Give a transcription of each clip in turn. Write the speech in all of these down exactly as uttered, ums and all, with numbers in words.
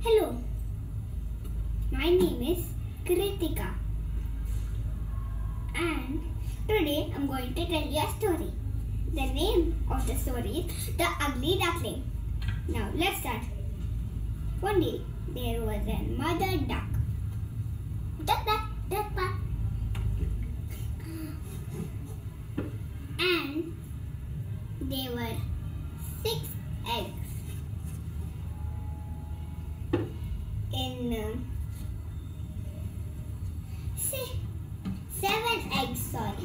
Hello, my name is Kritika and today I'm going to tell you a story. The name of the story is The Ugly Duckling. Now let's start. One day there was a mother duck. Duck, duck, duck, duck. And there were six eggs. In uh, six, seven eggs, sorry.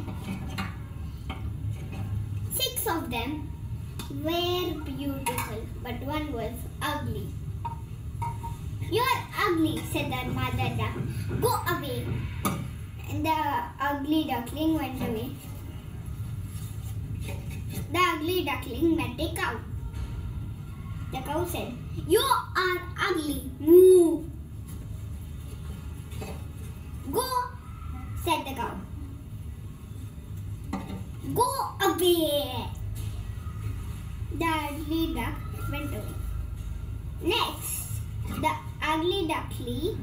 Six of them were beautiful, but one was ugly. "You're ugly," said the mother duck. "Go away." And the ugly duckling went away. The ugly duckling met a cow. The cow said, "You are ugly. Moo." "Go," said the cow. "Go away." The ugly duck went away. Next, the ugly duckling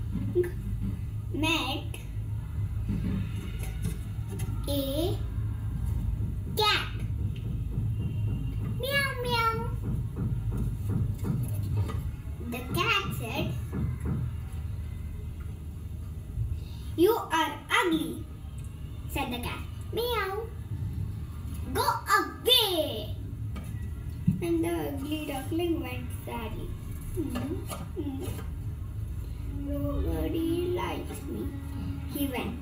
met a cat. "Meow, meow." The cat said, "You are ugly," said the cat. "Meow." "Go away." And the ugly duckling went sadly. Mm-hmm. "Nobody likes me." He went.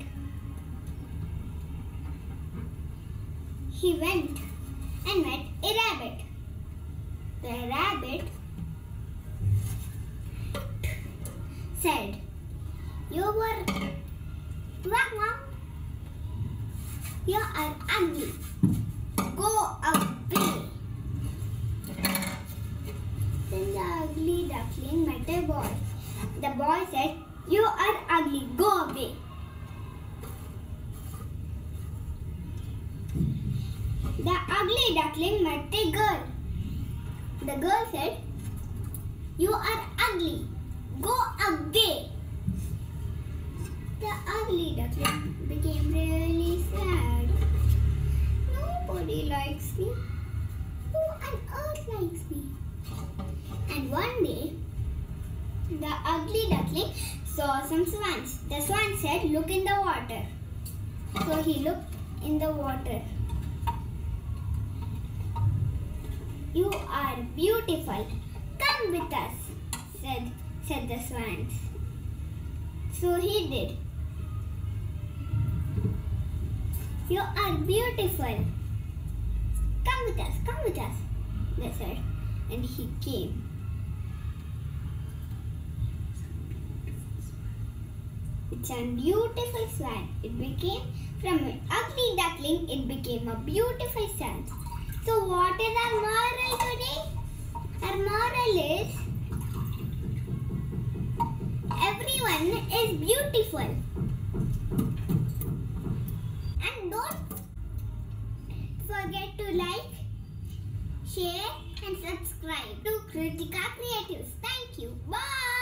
He went and met a rabbit. The rabbit said, "You were wrong. You are ugly. Go away." Then the ugly duckling met a boy. The boy said, "You are ugly. Go away." The ugly duckling met a girl. The girl said, "You are ugly. Go away." The ugly duckling became really sad. Nobody likes me. Who on earth likes me? And one day, the ugly duckling saw some swans. The swan said, "Look in the water." So he looked in the water. "You are beautiful. Come with us," said, said the swans. So he did. "You are beautiful. Come with us, come with us," they said. And he came. It's a beautiful swan. It became, from an ugly duckling, it became a beautiful swan. So what is our moral today? Our moral is, everyone is beautiful. And don't forget to like, share and subscribe to Kritika Creatives. Thank you. Bye.